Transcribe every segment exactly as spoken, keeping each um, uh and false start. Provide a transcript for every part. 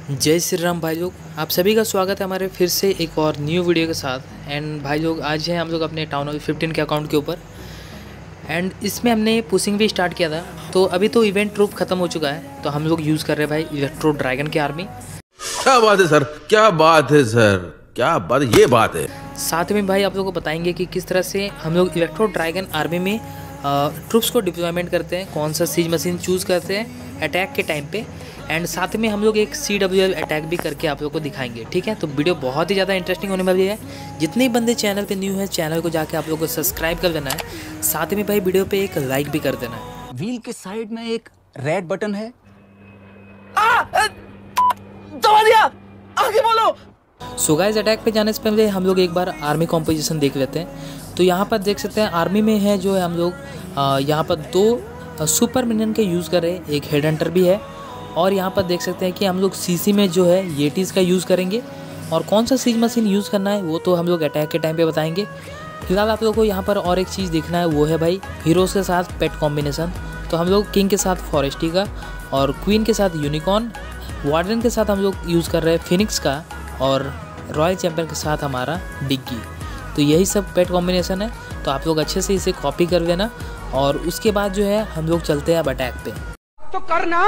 जय श्री राम भाई लोग, आप सभी का स्वागत है हमारे फिर से एक और न्यू वीडियो के साथ। एंड भाई लोग आज है हम लोग अपने टाउन हॉल फिफ्टीन के अकाउंट के ऊपर। एंड इसमें हमने पुशिंग भी स्टार्ट किया था। तो अभी तो इवेंट ट्रूप ख़त्म हो चुका है, तो हम लोग यूज़ कर रहे हैं भाई इलेक्ट्रो ड्रैगन की आर्मी। क्या बात है सर, क्या बात है सर, क्या बात, ये बात है। साथ में भाई आप लोगों को बताएंगे कि किस तरह से हम लोग इलेक्ट्रो ड्रैगन आर्मी में ट्रूप्स को डिप्लॉयमेंट करते हैं, कौन सा सीज मशीन चूज़ करते हैं अटैक के टाइम पे। एंड साथ में हम लोग एक सी डब्ल्यू एल अटैक भी करके आप लोग को दिखाएंगे। ठीक है, तो वीडियो बहुत ही ज़्यादा इंटरेस्टिंग होने वाली है। जितने बंदे चैनल पे न्यू है चैनल को जाके आप लोग को सब्सक्राइब कर देना है, साथ में भाई वीडियो पे एक लाइक भी कर देना है। व्हील के साइड में एक रेड बटन है। दबा दिया, आगे बोलो। सो गाइस, अटैक पे जाने से पहले हम लोग एक बार आर्मी कॉम्पोजिशन देख लेते हैं। तो यहाँ पर देख सकते हैं आर्मी में है जो है हम लोग यहाँ पर दो सुपर मिनियन के यूज़ कर रहे हैं, एक हेड हंटर भी है। और यहाँ पर देख सकते हैं कि हम लोग सीसी में जो है येटीज़ का यूज़ करेंगे। और कौन सा सीज मशीन यूज़ करना है वो तो हम लोग अटैक के टाइम पे बताएंगे। फिलहाल आप लोगों को यहाँ पर और एक चीज़ देखना है, वो है भाई हीरोज़ के साथ पेट कॉम्बिनेशन। तो हम लोग किंग के साथ फॉरेस्टी का और क्वीन के साथ यूनिकॉर्न, वार्डन के साथ हम लोग यूज़ कर रहे हैं फिनिक्स का और रॉयल चैम्पियन के साथ हमारा डिग्गी। तो यही सब पेट कॉम्बिनेशन है। तो आप लोग अच्छे से इसे कॉपी कर लेना और उसके बाद जो है हम लोग चलते हैं अब अटैक पे। तो करना।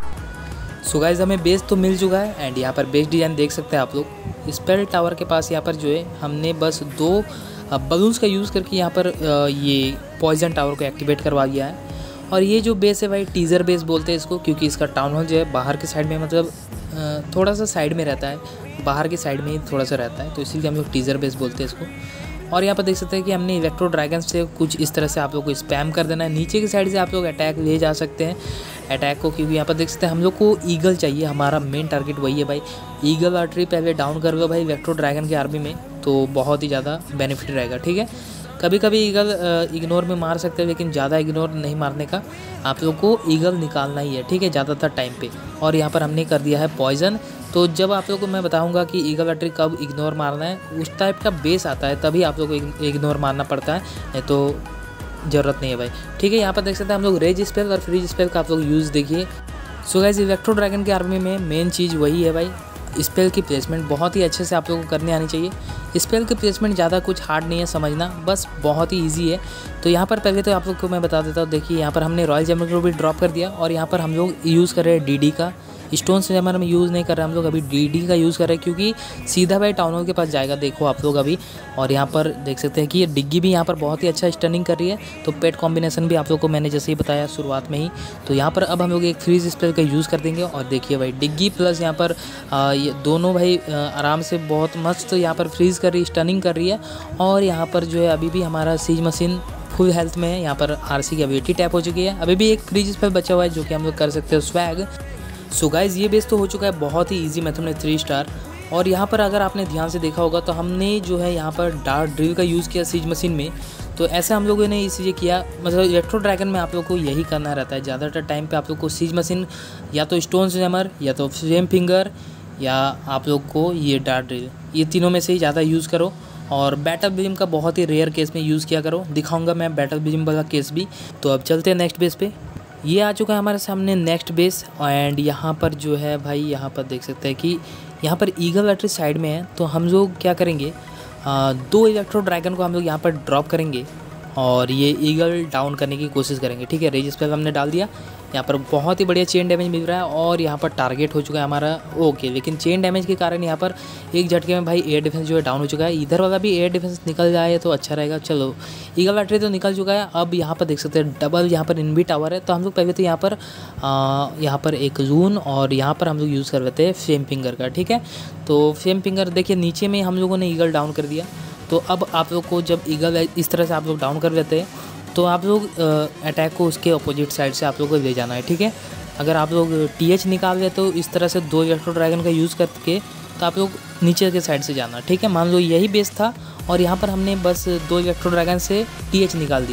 सो गाइस, हमें बेस तो मिल चुका है। एंड यहाँ पर बेस डिज़ाइन देख सकते हैं आप लोग। स्पेल टावर के पास यहाँ पर जो है हमने बस दो बलून्स का यूज़ करके यहाँ पर ये पॉइजन टावर को एक्टिवेट करवा दिया है। और ये जो बेस है भाई टीज़र बेस बोलते हैं इसको, क्योंकि इसका टाउन हॉल जो है बाहर के साइड में, मतलब थोड़ा सा साइड में रहता है, बाहर की साइड में ही थोड़ा सा रहता है, तो इसीलिए हम लोग टीज़र बेस बोलते हैं इसको। और यहाँ पर देख सकते हैं कि हमने इलेक्ट्रो ड्रैगन से कुछ इस तरह से आप लोग को स्पैम कर देना है। नीचे की साइड से आप लोग अटैक ले जा सकते हैं अटैक को, क्योंकि यहाँ पर देख सकते हैं हम लोग को ईगल चाहिए। हमारा मेन टारगेट वही है भाई, ईगल आर्टरी पहले डाउन कर लो भाई इलेक्ट्रो ड्रैगन की आर्मी में, तो बहुत ही ज़्यादा बेनिफिट रहेगा। ठीक है, कभी कभी ईगल इग्नोर में मार सकते हैं, लेकिन ज़्यादा इग्नोर नहीं मारने का, आप लोग को ईगल निकालना ही है। ठीक है, ज़्यादातर टाइम पे। और यहाँ पर हमने कर दिया है पॉइजन। तो जब आप लोग को मैं बताऊंगा कि ईगल आर्टरी कब इग्नोर मारना है, उस टाइप का बेस आता है तभी आप लोग को इग्नोर मारना पड़ता है, नहीं तो ज़रूरत नहीं है भाई। ठीक है, यहाँ पर देख सकते हैं हम लोग रेज स्पेल और फ्रीज स्पेल का आप लोग यूज़ देखिए। सो गाइस, इलेक्ट्रो ड्रैगन की आर्मी में मेन चीज़ वही है भाई, स्पेल की प्लेसमेंट बहुत ही अच्छे से आप लोगों को करने आनी चाहिए। स्पेल की प्लेसमेंट ज़्यादा कुछ हार्ड नहीं है समझना, बस बहुत ही इजी है। तो यहाँ पर पहले तो आप लोग को मैं बता देता हूँ। देखिए यहाँ पर हमने रॉयल चैम्पियन को भी ड्रॉप कर दिया और यहाँ पर हम लोग यूज़ कर रहे हैं डी डी का। स्टोन स्लैमर में यूज़ नहीं कर रहे हम लोग, अभी डी डी का यूज़ कर रहे हैं, क्योंकि सीधा भाई टाउन हॉल के पास जाएगा। देखो आप लोग अभी, और यहाँ पर देख सकते हैं कि ये डिग्गी भी यहाँ पर बहुत ही अच्छा स्टनिंग कर रही है। तो पेट कॉम्बिनेशन भी आप लोग को मैंने जैसे ही बताया शुरुआत में ही। तो यहाँ पर अब हम लोग एक फ्रीज स्पेल का यूज़ कर देंगे। और देखिए भाई डिग्गी प्लस यहाँ पर आ, ये दोनों भाई आ, आराम से बहुत मस्त तो यहाँ पर फ्रीज़ कर रही है, स्टनिंग कर रही है। और यहाँ पर जो है अभी भी हमारा सीज मशीन फुल हेल्थ में है। यहाँ पर आरसी की एबिलिटी टैप हो चुकी है, अभी भी एक फ्रीज स्पेल बचा हुआ है जो कि हम लोग कर सकते हैं स्वैग। सो गाइज़, ये बेस तो हो चुका है बहुत ही इजी मेथड में थ्री स्टार। और यहाँ पर अगर आपने ध्यान से देखा होगा तो हमने जो है यहाँ पर डार्क ड्रिल का यूज़ किया सीज मशीन में। तो ऐसा हम लोगों ने इसलिए किया, मतलब इलेक्ट्रो ड्रैगन में आप लोग को यही करना रहता है ज़्यादातर टाइम पे। आप लोग को सीज मशीन या तो स्टोन स्लैमर या तो फ्लेम फिंगर या आप लोग को ये डार्क ड्रिल, ये तीनों में से ही ज़्यादा यूज़ करो। और बैटल बिलिम का बहुत ही रेयर केस में यूज़ किया करो, दिखाऊँगा मैं बैटल बिलिम वाला केस भी। तो अब चलते हैं नेक्स्ट बेस पे। ये आ चुका है हमारे सामने नेक्स्ट बेस। एंड यहाँ पर जो है भाई, यहाँ पर देख सकते हैं कि यहाँ पर ईगल आर्टरी साइड में है। तो हम लोग क्या करेंगे, आ, दो इलेक्ट्रो ड्रैगन को हम लोग यहाँ पर ड्रॉप करेंगे और ये ईगल डाउन करने की कोशिश करेंगे। ठीक है, रेज स्पेल हमने डाल दिया। यहाँ पर बहुत ही बढ़िया चेन डैमेज मिल रहा है और यहाँ पर टारगेट हो चुका है हमारा ओके। लेकिन चेन डैमेज के कारण यहाँ पर एक झटके में भाई एयर डिफेंस जो है डाउन हो चुका है। इधर वाला भी एयर डिफेंस निकल जाए तो अच्छा रहेगा। चलो, ईगल आर्टरी तो निकल चुका है। अब यहाँ पर देख सकते हैं डबल यहाँ पर इनबी टावर है। तो हम लोग पहले तो यहाँ पर आ, यहाँ पर एक जून और यहाँ पर हम लोग यूज़ कर लेते हैं फ्लेम फिंगर का। ठीक है, तो फ्लेम फिंगर देखिए नीचे में हम लोगों ने ईगल डाउन कर दिया। तो अब आप लोग को जब ईगल इस तरह से आप लोग डाउन कर लेते हैं तो आप लोग अटैक को उसके अपोजिट साइड से आप लोग को ले जाना है। ठीक है, अगर आप लोग टी एच निकाल रहे तो इस तरह से दो इलेक्ट्रो ड्रैगन का यूज़ करके तो आप लोग नीचे के साइड से जाना। ठीक है, मान लो यही बेस था और यहाँ पर हमने बस दो इलेक्ट्रो ड्रैगन से टी एच निकाल दिया।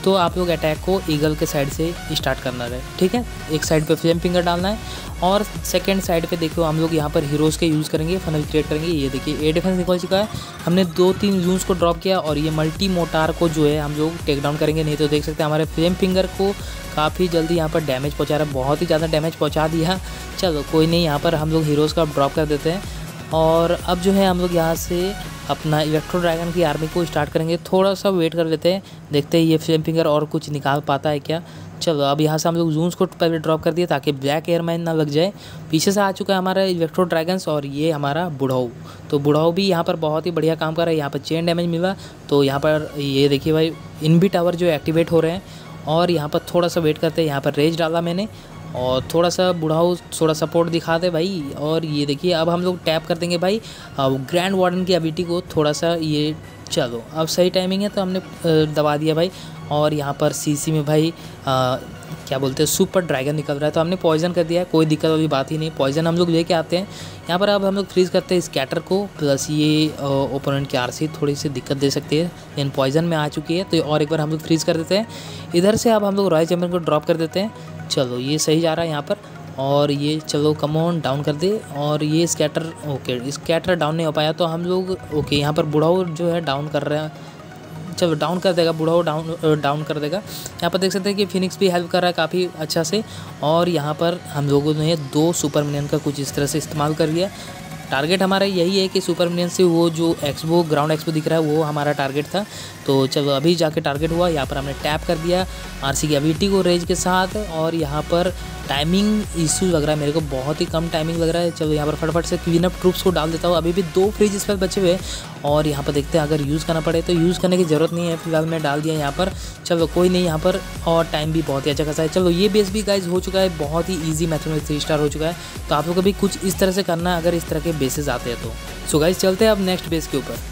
तो आप लोग अटैक को ईगल के साइड से स्टार्ट करना है, ठीक है। एक साइड पे फ्लेम फिंगर डालना है और सेकंड साइड पे देखो हम लोग यहाँ पर हीरोज़ के यूज़ करेंगे, फनल क्रिएट करेंगे। ये देखिए ए डिफेंस निकल चुका है, हमने दो तीन यूज़ को ड्रॉप किया और ये मल्टी मोटार को जो है हम लोग टेक डाउन करेंगे। नहीं तो देख सकते हैं हमारे फ्लेम फिंगर को काफ़ी जल्दी यहाँ पर डैमेज पहुँचा रहा है, बहुत ही ज़्यादा डैमेज पहुँचा दिया। चलो कोई नहीं, यहाँ पर हम लोग हीरोज़ का ड्रॉप कर देते हैं और अब जो है हम लोग यहाँ से अपना इलेक्ट्रो ड्रैगन की आर्मी को स्टार्ट करेंगे। थोड़ा सा वेट कर लेते हैं, देखते हैं ये फ्लेम फिंगर और कुछ निकाल पाता है क्या। चलो अब यहाँ से हम लोग जून्स को पहले ड्रॉप कर दिए ताकि ब्लैक एयरमैन ना लग जाए। पीछे से आ चुका है हमारा इलेक्ट्रो ड्रैगन्स और ये हमारा बुढ़ाऊ। तो बुढ़ाऊ भी यहाँ पर बहुत ही बढ़िया काम कर रहा है, यहाँ पर चेन डैमेज मिला। तो यहाँ पर ये देखिए भाई इनबी टावर जो एक्टिवेट हो रहे हैं और यहाँ पर थोड़ा सा वेट करते हैं। यहाँ पर रेज डाला मैंने और थोड़ा सा बुढ़ाऊ थोड़ा सपोर्ट दिखा दे भाई। और ये देखिए अब हम लोग टैप कर देंगे भाई ग्रैंड वार्डन की एबिलिटी को थोड़ा सा। ये चलो अब सही टाइमिंग है तो हमने दबा दिया भाई। और यहाँ पर सीसी में भाई आ, क्या बोलते हैं सुपर ड्रैगन निकल रहा है तो हमने पॉइजन कर दिया है, कोई दिक्कत वाली बात ही नहीं। पॉइजन हम लोग लेके आते हैं यहाँ पर। अब हम लोग फ्रीज़ करते हैं स्कैटर को, प्लस ये ओपोनेंट की आरसी थोड़ी सी दिक्कत दे सकती है, लेकिन पॉइजन में आ चुकी है तो और एक बार हम लोग फ्रीज़ कर देते हैं। इधर से अब हम लोग रॉयल चैम्पियन को ड्रॉप कर देते हैं। चलो ये सही जा रहा है यहाँ पर और ये चलो कम ऑन डाउन कर दे। और ये स्कैटर ओके स्कैटर डाउन नहीं हो पाया तो हम लोग ओके यहाँ पर बुढ़ाऊ जो है डाउन कर रहे हैं। चलो डाउन कर देगा बुढ़ाऊ, डाउन डाउन कर देगा। यहाँ पर देख सकते हैं कि फिनिक्स भी हेल्प कर रहा है काफ़ी अच्छा से। और यहाँ पर हम लोगों ने दो सुपर मिनियन का कुछ इस तरह से इस्तेमाल कर लिया। टारगेट हमारा यही है कि सुपर मिनियन से वो जो एक्सपो ग्राउंड एक्सपो दिख रहा है वो हमारा टारगेट था। तो चलो अभी जाके टारगेट हुआ। यहाँ पर हमने टैप कर दिया आरसी की एबिलिटी को रेज के साथ। और यहाँ पर टाइमिंग इशू लग रहा है मेरे को, बहुत ही कम टाइमिंग लग रहा है। चलो यहाँ पर फटाफट से क्लीन अप ट्रूप्स को डाल देता हूँ। अभी भी दो फ्रीज स्पेल बचे हुए और यहाँ पर देखते हैं अगर यूज़ करना पड़े तो यूज़ करने की ज़रूरत नहीं है, फिलहाल मैं डाल दिया यहाँ पर। चलो कोई नहीं यहाँ पर, और टाइम भी बहुत ही अच्छा खासा है। चलो ये बेस भी गाइज हो चुका है, बहुत ही ईजी मेथड में थ्री स्टार हो चुका है। तो आप लोग को भी कुछ इस तरह से करना है अगर इस तरह के बेसेस आते हैं तो। सो गाइज चलते हैं अब नेक्स्ट बेस के ऊपर।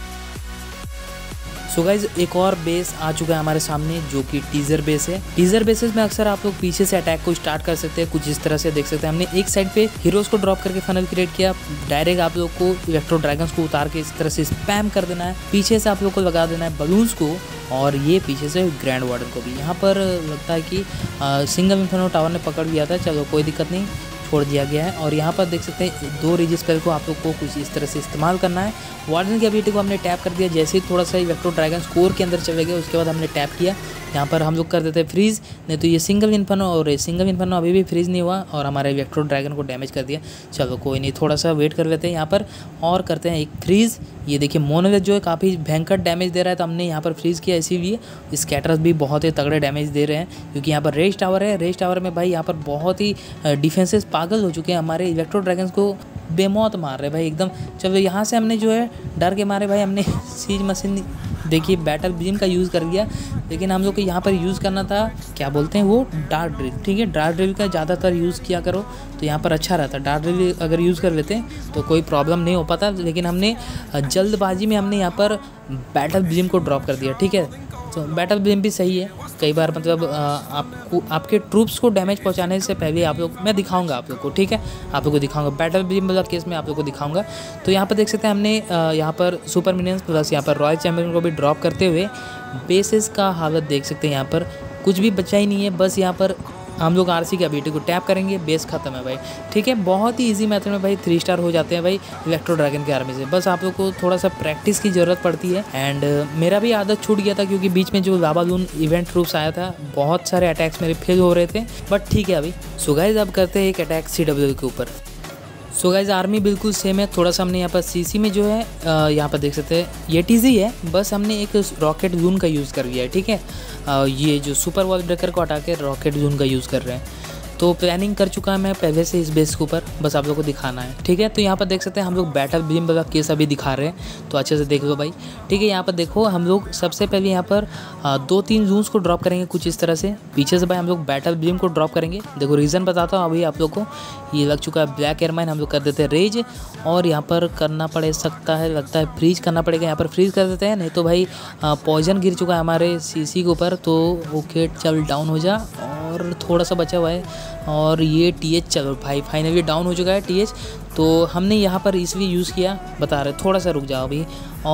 सो गाइज एक और बेस आ चुका है हमारे सामने जो कि टीजर बेस है। टीजर बेसिस में अक्सर आप लोग पीछे से अटैक को स्टार्ट कर सकते हैं, कुछ इस तरह से देख सकते हैं। हमने एक साइड पे हीरोज को ड्रॉप करके फनल क्रिएट किया, डायरेक्ट आप लोग को इलेक्ट्रो ड्रैगन्स को उतार के इस तरह से स्पैम कर देना है। पीछे से आप लोग को लगा देना है बलून्स को और ये पीछे से ग्रैंड वार्डन को भी। यहाँ पर लगता है कि सिंगल इन्फर्नो टावर ने पकड़ लिया था, चलो कोई दिक्कत नहीं, छोड़ दिया गया है। और यहाँ पर देख सकते हैं दो रेज स्पेल को आप लोग को कुछ इस तरह से इस्तेमाल करना है। वार्डन की एबिलिटी को हमने टैप कर दिया, जैसे ही थोड़ा सा इलेक्ट्रो ड्रैगन कोर के अंदर चले गए उसके बाद हमने टैप किया। यहाँ पर हम लोग कर देते हैं फ्रीज़, नहीं तो ये सिंगल इन्फर्नो और ये सिंगल इन्फर्नो अभी भी फ्रीज़ नहीं हुआ और हमारे इलेक्ट्रो ड्रैगन को डैमेज कर दिया। चलो कोई नहीं, थोड़ा सा वेट कर लेते हैं यहाँ पर और करते हैं एक फ्रीज़। ये देखिए मोनोलिथ जो है काफ़ी भयंकर डैमेज दे रहा है तो हमने यहाँ पर फ्रीज़ किया, इसीलिए स्कैटर्स भी बहुत ही तगड़े डैमेज दे रहे हैं क्योंकि यहाँ पर रेज टावर है। रेज टावर में भाई यहाँ पर बहुत ही डिफेंसेस पागल हो चुके हैं, हमारे इलेक्ट्रो ड्रैगन्स को बेमौत मार रहे भाई एकदम। चलो यहाँ से हमने जो है डर के मारे भाई हमने सीज मशीन देखिए बैटल बीम का यूज़ कर लिया, लेकिन हम लोग को यहाँ पर यूज़ करना था क्या बोलते हैं वो डार्क ड्रिल। ठीक है, डार्क ड्रिल का ज़्यादातर यूज़ किया करो तो यहाँ पर अच्छा रहता है। डार्क ड्रिल अगर यूज़ कर लेते हैं तो कोई प्रॉब्लम नहीं हो पाता, लेकिन हमने जल्दबाजी में हमने यहाँ पर बैटल बीम को ड्रॉप कर दिया। ठीक है, तो बैटल बीम भी सही है, कई बार मतलब आपको आपके ट्रूप्स को डैमेज पहुंचाने से पहले आप लोग मैं दिखाऊंगा आप लोग को। ठीक है, आप लोग को दिखाऊंगा बैटल बीम वाला केस में आप लोग को दिखाऊंगा। तो यहाँ पर देख सकते हैं हमने यहाँ पर सुपर मिनियंस प्लस यहाँ पर रॉयल चैम्पियन को भी ड्रॉप करते हुए बेसिस का हालत देख सकते हैं। यहाँ पर कुछ भी बचा ही नहीं है, बस यहाँ पर हम लोग आरसी की एबिलिटी को टैप करेंगे, बेस खत्म है भाई। ठीक है, बहुत ही इजी मेथड में भाई थ्री स्टार हो जाते हैं भाई इलेक्ट्रो ड्रैगन की आर्मी से। बस आप लोग को थोड़ा सा प्रैक्टिस की ज़रूरत पड़ती है। एंड uh, मेरा भी आदत छूट गया था क्योंकि बीच में जो लाबालून इवेंट ट्रूप्स आया था बहुत सारे अटैक्स मेरे फेल हो रहे थे, बट ठीक है अभी। सो गाइस अब करते हैं एक अटैक सी डब्ल्यू के ऊपर। सो गाइस आर्मी बिल्कुल सेम है, थोड़ा सा हमने यहाँ पर सीसी में जो है आ, यहाँ पर देख सकते हैं ये टीजी है, बस हमने एक रॉकेट जून का यूज़ कर लिया है। ठीक है, आ, ये जो सुपर वॉल ब्रेकर को हटा के रॉकेट जून का यूज़ कर रहे हैं। तो प्लानिंग कर चुका है मैं पहले से इस बेस के ऊपर, बस आप लोग को दिखाना है। ठीक है, तो यहाँ पर देख सकते हैं हम लोग बैटल बीम वाला केस अभी दिखा रहे हैं, तो अच्छे से देख लो भाई। ठीक है, यहाँ पर देखो हम लोग सबसे पहले यहाँ पर आ, दो तीन जून्स को ड्रॉप करेंगे कुछ इस तरह से। पीछे से भाई हम लोग बैटल बीम को ड्रॉप करेंगे। देखो रीज़न बताता हूँ अभी आप लोग को, ये लग चुका है ब्लैक एयरमाइन, हम लोग कर देते हैं रेज और यहाँ पर करना पड़े सकता है लगता है फ्रीज करना पड़ेगा। यहाँ पर फ्रीज कर देते हैं, नहीं तो भाई पॉइजन गिर चुका है हमारे सीसी के ऊपर। तो ओके चल डाउन हो जा, और थोड़ा सा बचा हुआ है। और ये टीएच चलो भाई फाइनली डाउन हो चुका है टीएच। तो हमने यहाँ पर इसलिए यूज़ किया, बता रहे थोड़ा सा रुक जाओ अभी। और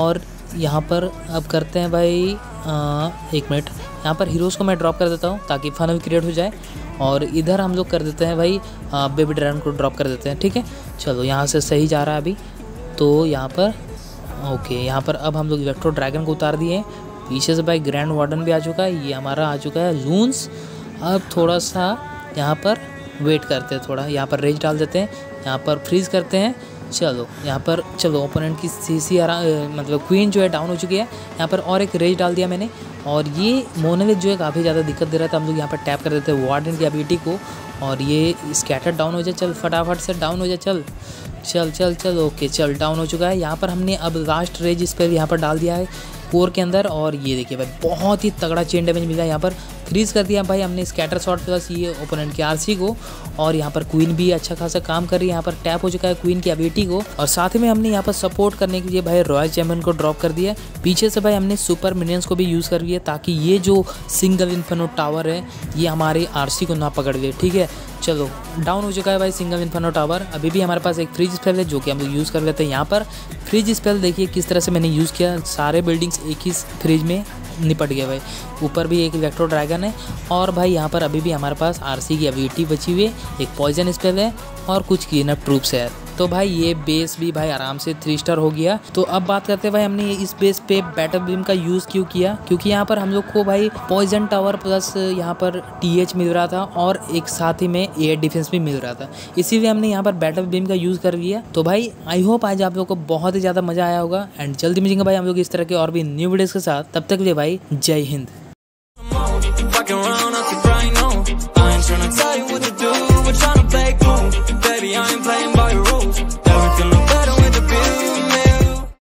यहाँ पर अब करते हैं भाई आ, एक मिनट, यहाँ पर हीरोज़ को मैं ड्रॉप कर देता हूँ ताकि फन भी क्रिएट हो जाए। और इधर हम लोग कर देते हैं भाई बेबी ड्रैगन को ड्रॉप कर देते हैं, ठीक है। चलो यहाँ से सही जा रहा है अभी। तो यहाँ पर ओके, यहाँ पर अब हम लोग इलेक्ट्रो ड्रैगन को उतार दिए। पीछे से भाई ग्रैंड वार्डन भी आ चुका है, ये हमारा आ चुका है लून्स। अब थोड़ा सा यहाँ पर वेट करते हैं, थोड़ा यहाँ पर रेज डाल देते हैं, यहाँ पर फ्रीज़ करते हैं। चलो यहाँ पर चलो ओपोनेंट की सी सी मतलब क्वीन जो है डाउन हो चुकी है। यहाँ पर और एक रेज डाल दिया मैंने। और ये मोनोलिथ जो है काफ़ी ज़्यादा दिक्कत दे रहा था, हम लोग यहाँ पर टैप कर देते हैं वार्डन की एबिलिटी को। और ये स्कैटर डाउन हो जाए, चल फटाफट से डाउन हो जाए, चल चल चल चल ओके चल डाउन हो चुका है। यहाँ पर हमने अब लास्ट रेज इस पर यहाँ पर डाल दिया है कोर के अंदर। और ये देखिए भाई बहुत ही तगड़ा चेन डैमेज मिला है। यहाँ पर फ्रीज कर दिया भाई हमने स्कैटर शॉट प्लस ये ओपोनेंट की आरसी को। और यहाँ पर क्वीन भी अच्छा खासा काम कर रही है, यहाँ पर टैप हो चुका है क्वीन की एबिलिटी को। और साथ ही में हमने यहाँ पर सपोर्ट करने के लिए भाई रॉयल चैंपियन को ड्रॉप कर दिया। पीछे से भाई हमने सुपर मिनियंस को भी यूज़ कर लिया ताकि ये जो सिंगल इन्फर्नो टावर है ये हमारे आरसी को ना पकड़ ले, ठीक है। चलो डाउन हो चुका है भाई सिंगल इन्फर्नो टावर। अभी भी हमारे पास एक फ्रीज स्पेल है जो कि हम लोग यूज़ कर लेते हैं। यहाँ पर फ्रीज स्पेल देखिए किस तरह से मैंने यूज़ किया, सारे बिल्डिंग्स एक ही फ्रिज में निपट गया भाई। ऊपर भी एक इलेक्ट्रो ड्रैगन है। और भाई यहाँ पर अभी भी हमारे पास आरसी की एबिलिटी बची हुई है, एक पॉइजन स्पेल है और कुछ क्लीन अप ट्रूप्स है। तो भाई ये बेस भी भाई आराम से थ्री स्टार हो गया। तो अब बात करते हैं भाई हमने इस बेस पे बैटल बीम का यूज़ क्यों किया, क्योंकि यहाँ पर हम लोग को भाई पॉइजन टावर प्लस यहाँ पर टीएच मिल रहा था और एक साथ ही में एयर डिफेंस भी मिल रहा था, इसीलिए हमने यहाँ पर बैटल बीम का यूज़ कर लिया। तो भाई आई होप आज आप लोग को बहुत ही ज़्यादा मज़ा आया होगा। एंड जल्दी मिलेंगे भाई हम लोग इस तरह के और भी न्यू वीडियोज़ के साथ, तब तक के लिए भाई जय हिंद।